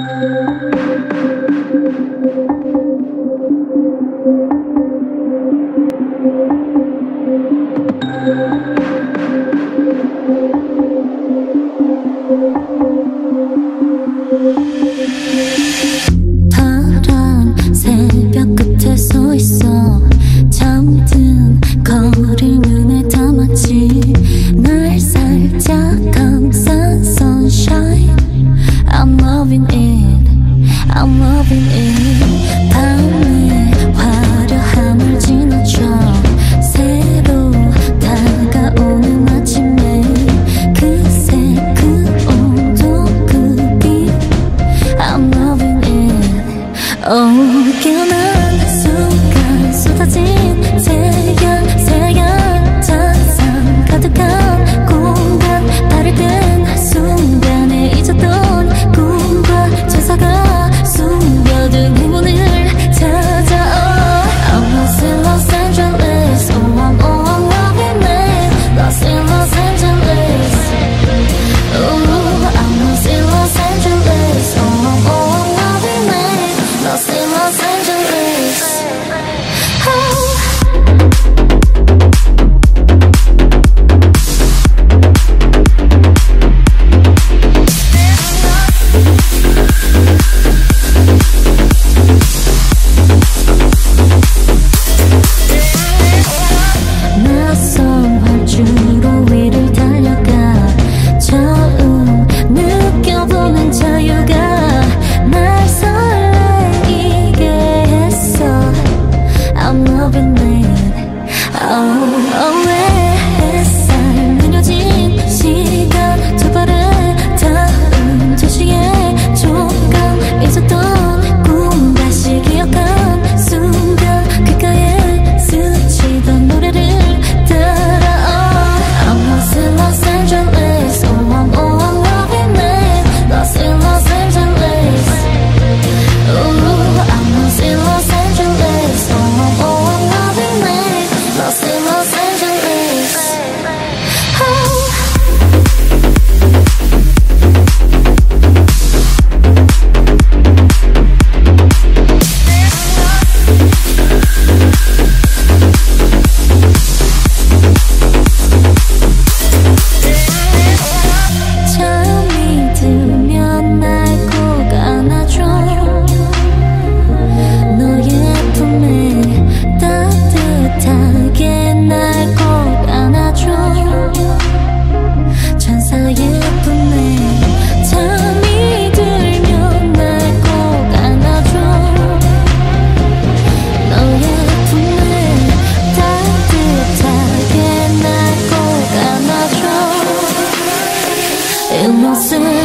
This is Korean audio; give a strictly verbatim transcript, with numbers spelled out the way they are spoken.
파란 새벽 끝에 서 있어. 잠든 거리 눈에 담았지. 날 살짝 감싼 sunshine. I'm loving it, I'm loving it. 밤의 화려함을 지나쳐 새로 다가오는 아침에 그새 그 온도 그 빛 I'm loving it. 어깨난 순간 쏟아진 태양 새양 잔상 가득한 공간. 발을 든 순간에 잊었던 꿈과 제사가 숨겨둔 행운을 찾아와. I'm lost in Los Angeles. Oh I'm, oh I'm loving it. Lost in Los Angeles. Oh I'm lost in Los Angeles. Oh I'm, oh I'm loving it. Lost in Los Angeles. Oh. 낯선 활주로 위를 달려가 처음 느껴보는 자유가 날 설레이게 했어. I'm loving it. Oh, oh, 햇살 느려진 시간 두 발을 닿은 도시의 조각. 잊었던 꿈 다시 기억한 순간 귓가에 스치던 노래를 따라. I'm lost in Los Angeles. Oh I'm, oh I'm loving it. Lost in Los Angeles. Oh I'm lost in Los Angeles. Oh I'm, oh I'm loving it. Lost in Los Angeles. Oh. 잠이 들면 날 꼭 안아줘. 너의 품에 따뜻하게 날 꼭 안아줘. 천사의 품에 잠이 들면 날 꼭 안아줘. 너의 품에 따뜻하게 날 꼭 안아줘. It must